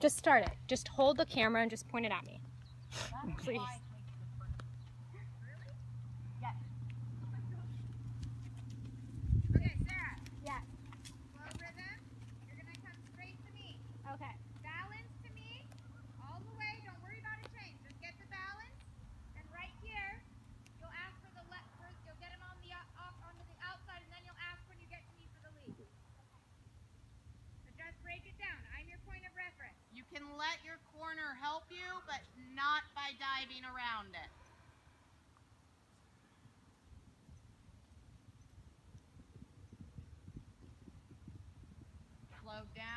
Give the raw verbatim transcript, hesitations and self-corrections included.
Just start it. Just hold the camera and just point it at me. Please. Okay, Sarah. Yes. Slow rhythm. You're going to come straight to me. Okay. Balance to me. All the way. Don't worry about a change. Just get the balance. And right here, you'll ask for the left. First, you'll get him on the off onto the outside, and then you'll ask when you get to me for the lead. So just break it down. I'm your point of reference. You can let your corner help you, but not by diving around it. Slow down.